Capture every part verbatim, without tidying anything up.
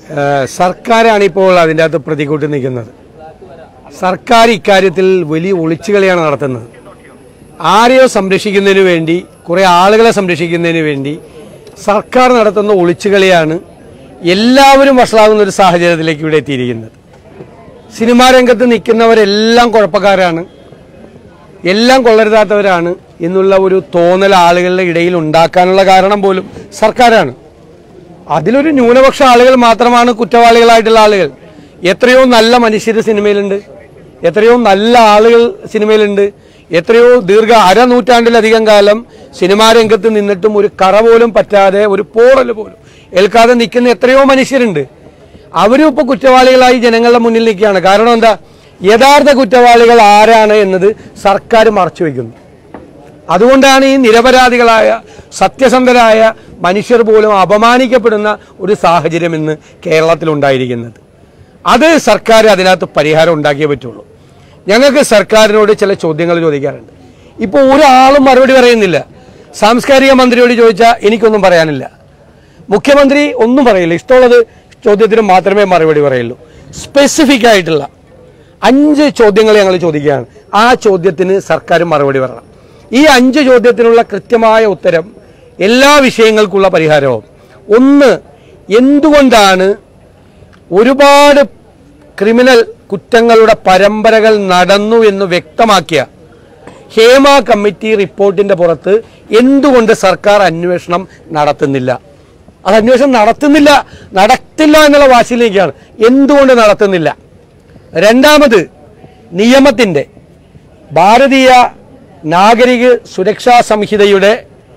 സർക്കാരാണ് ഇപ്പോൾ അതിൻ്റെ അകത്ത് പ്രതികൂട്ടി നിൽക്കുന്നത്. സർക്കാർ ഇക്കാര്യത്തിൽ വലിയ ഒളിച്ചുകളിയാണ് നടത്തുന്നത്. ആരെയോ സംരക്ഷിക്കുന്നതിന് വേണ്ടി, കുറേ ആളുകളെ സംരക്ഷിക്കുന്നതിന് വേണ്ടി സർക്കാർ നടത്തുന്ന ഒളിച്ചുകളിയാണ് എല്ലാവരും വഷളാകുന്ന ഒരു സാഹചര്യത്തിലേക്ക് ഇവിടെ എത്തിയിരിക്കുന്നത്. സിനിമാ രംഗത്ത് നിൽക്കുന്നവരെല്ലാം കുഴപ്പക്കാരാണ്, എല്ലാം കൊള്ളരുതാത്തവരാണ് എന്നുള്ള ഒരു തോന്നൽ ആളുകളുടെ ഇടയിൽ ഉണ്ടാക്കാനുള്ള കാരണം പോലും സർക്കാരാണ്. അതിലൊരു ന്യൂനപക്ഷ ആളുകൾ മാത്രമാണ് കുറ്റവാളികളായിട്ടുള്ള ആളുകൾ. എത്രയോ നല്ല മനുഷ്യർ സിനിമയിലുണ്ട്, എത്രയോ നല്ല ആളുകൾ സിനിമയിലുണ്ട്, എത്രയോ ദീർഘ അരനൂറ്റാണ്ടിലധികം കാലം സിനിമാ രംഗത്ത് നിന്നിട്ടും ഒരു കറ പോലും പറ്റാതെ, ഒരു പോറൽ പോലും ഏൽക്കാതെ നിൽക്കുന്ന എത്രയോ മനുഷ്യരുണ്ട്. അവരും ഇപ്പോൾ കുറ്റവാളികളായി ജനങ്ങളുടെ മുന്നിൽ നിൽക്കുകയാണ്. കാരണം എന്താ? യഥാർത്ഥ കുറ്റവാളികൾ ആരാണ് എന്നത് സർക്കാർ മറച്ചുവെക്കുന്നു. അതുകൊണ്ടാണ് ഈ നിരപരാധികളായ സത്യസന്ധരായ മനുഷ്യർ പോലും അപമാനിക്കപ്പെടുന്ന ഒരു സാഹചര്യം ഇന്ന് കേരളത്തിലുണ്ടായിരിക്കുന്നത്. അത് സർക്കാർ അതിനകത്ത് പരിഹാരം ഉണ്ടാക്കിയേ പറ്റുള്ളൂ. ഞങ്ങൾക്ക് സർക്കാരിനോട് ചില ചോദ്യങ്ങൾ ചോദിക്കാറുണ്ട്. ഇപ്പോൾ ഒരാളും മറുപടി പറയുന്നില്ല. സാംസ്കാരിക മന്ത്രിയോട് ചോദിച്ചാൽ എനിക്കൊന്നും പറയാനില്ല, മുഖ്യമന്ത്രി ഒന്നും പറയില്ല, ഇഷ്ടമുള്ളത് ചോദ്യത്തിന് മാത്രമേ മറുപടി പറയുള്ളൂ. സ്പെസിഫിക് ആയിട്ടുള്ള അഞ്ച് ചോദ്യങ്ങൾ ഞങ്ങൾ ചോദിക്കുകയാണ്. ആ ചോദ്യത്തിന് സർക്കാർ മറുപടി പറയണം. ഈ അഞ്ച് ചോദ്യത്തിനുള്ള കൃത്യമായ ഉത്തരം എല്ലാ വിഷയങ്ങൾക്കുള്ള പരിഹാരവും. ഒന്ന്, എന്തുകൊണ്ടാണ് ഒരുപാട് ക്രിമിനൽ കുറ്റങ്ങളുടെ പരമ്പരകൾ നടന്നു എന്ന് വ്യക്തമാക്കിയ ഹേമ കമ്മിറ്റി റിപ്പോർട്ടിന്റെ പുറത്ത് എന്തുകൊണ്ട് സർക്കാർ അന്വേഷണം നടത്തുന്നില്ല? അത് അന്വേഷണം നടത്തുന്നില്ല, നടത്തില്ല എന്നുള്ള വാശിയിലേക്കാണ്. എന്തുകൊണ്ട് നടത്തുന്നില്ല? രണ്ടാമത്, നിയമത്തിൻ്റെ ഭാരതീയ നാഗരിക സുരക്ഷാ സംഹിതയുടെ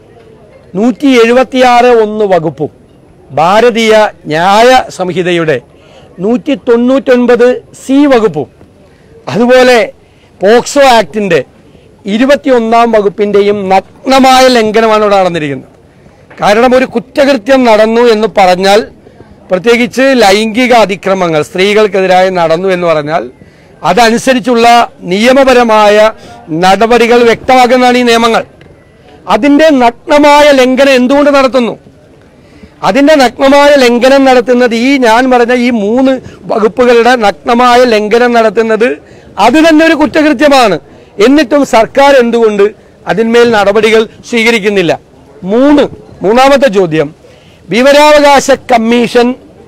നൂറ്റി എഴുപത്തിയാറ് ഒന്ന് വകുപ്പും ഭാരതീയ ന്യായ സംഹിതയുടെ നൂറ്റി തൊണ്ണൂറ്റൊൻപത് സി വകുപ്പും അതുപോലെ പോക്സോ ആക്ടിൻ്റെ ഇരുപത്തിയൊന്നാം വകുപ്പിൻ്റെയും നഗ്നമായ ലംഘനമാണ് ഇവിടെ നടന്നിരിക്കുന്നത്. കാരണം ഒരു കുറ്റകൃത്യം നടന്നു എന്ന് പറഞ്ഞാൽ, പ്രത്യേകിച്ച് ലൈംഗിക അതിക്രമങ്ങൾ സ്ത്രീകൾക്കെതിരായി നടന്നു എന്ന് പറഞ്ഞാൽ അതനുസരിച്ചുള്ള നിയമപരമായ നടപടികൾ വ്യക്തമാക്കുന്നതാണ് ഈ നിയമങ്ങൾ. അതിൻ്റെ നഗ്നമായ ലംഘനം എന്തുകൊണ്ട് നടത്തുന്നു? അതിൻ്റെ നഗ്നമായ ലംഘനം നടത്തുന്നത് ഈ ഞാൻ പറഞ്ഞ ഈ മൂന്ന് വകുപ്പുകളുടെ നഗ്നമായ ലംഘനം നടത്തുന്നത് അത് തന്നെ ഒരു കുറ്റകൃത്യമാണ്. എന്നിട്ടും സർക്കാർ എന്തുകൊണ്ട് അതിന്മേൽ നടപടികൾ സ്വീകരിക്കുന്നില്ല? മൂന്ന് മൂന്നാമത്തെ ചോദ്യം, വിവരാവകാശ കമ്മീഷൻ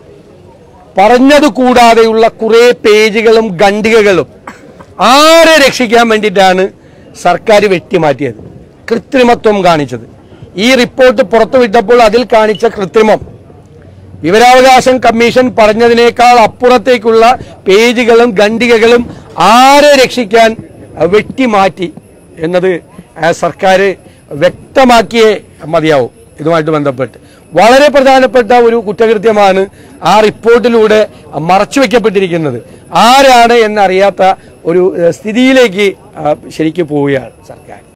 പറഞ്ഞത് കൂടാതെയുള്ള കുറേ പേജുകളും ഖണ്ഡികകളും ആരെ രക്ഷിക്കാൻ വേണ്ടിയിട്ടാണ് സർക്കാർ വെട്ടിമാറ്റിയത്, കൃത്രിമത്വം കാണിച്ചത്? ഈ റിപ്പോർട്ട് പുറത്തുവിട്ടപ്പോൾ അതിൽ കാണിച്ച കൃത്രിമം, വിവരാവകാശ കമ്മീഷൻ പറഞ്ഞതിനേക്കാൾ അപ്പുറത്തേക്കുള്ള പേജുകളും ഖണ്ഡികകളും ആരെ രക്ഷിക്കാൻ വെട്ടിമാറ്റി എന്നത് സർക്കാർ വ്യക്തമാക്കിയേ മതിയാവും. ഇതുമായിട്ട് ബന്ധപ്പെട്ട് വളരെ പ്രധാനപ്പെട്ട ഒരു കുറ്റകൃത്യമാണ് ആ റിപ്പോർട്ടിലൂടെ മറച്ചുവെക്കപ്പെട്ടിരിക്കുന്നത്. ആരാണ് എന്നറിയാത്ത ഒരു സ്ഥിതിയിലേക്ക് ശരിക്കും പോവുകയാണ് സർക്കാർ.